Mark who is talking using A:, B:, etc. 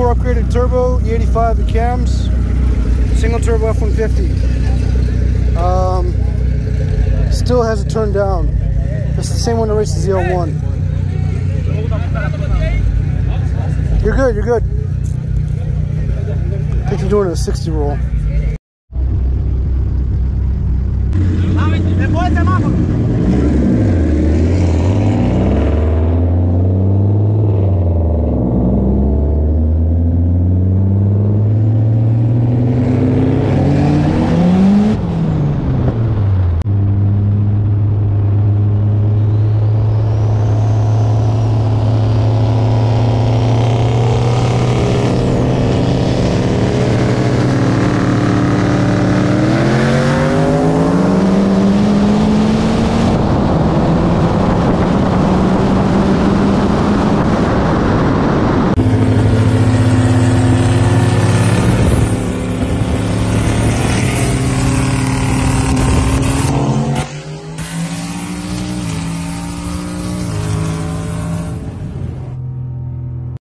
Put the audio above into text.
A: 4 upgraded turbo, E85 the cams, single turbo F-150. Still has it turned down. It's the same one that races the L1. You're good, you're good. I think you're doing a 60 roll.